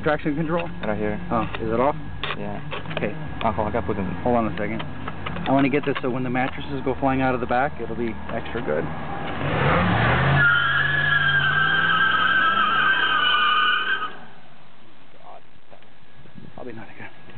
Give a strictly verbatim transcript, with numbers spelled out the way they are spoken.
traction control? Right here. Oh, is it off? Yeah. Okay. Oh, I gotta put it in. Hold on a second. I want to get this so when the mattresses go flying out of the back, it'll be extra good. God. Probably not again.